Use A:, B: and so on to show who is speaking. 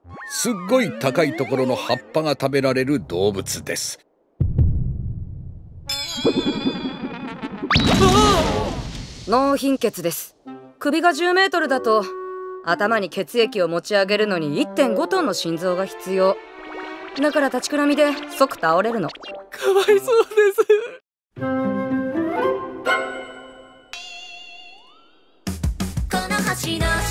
A: すっごい高いところの葉っぱが食べられる動物です。
B: 脳貧血です。首が10メートルだと頭に血液を持ち上げるのに 1.5 トンの心臓が必要。だから立ちくらみで即倒れるの。
C: かわいそうです。
D: この星の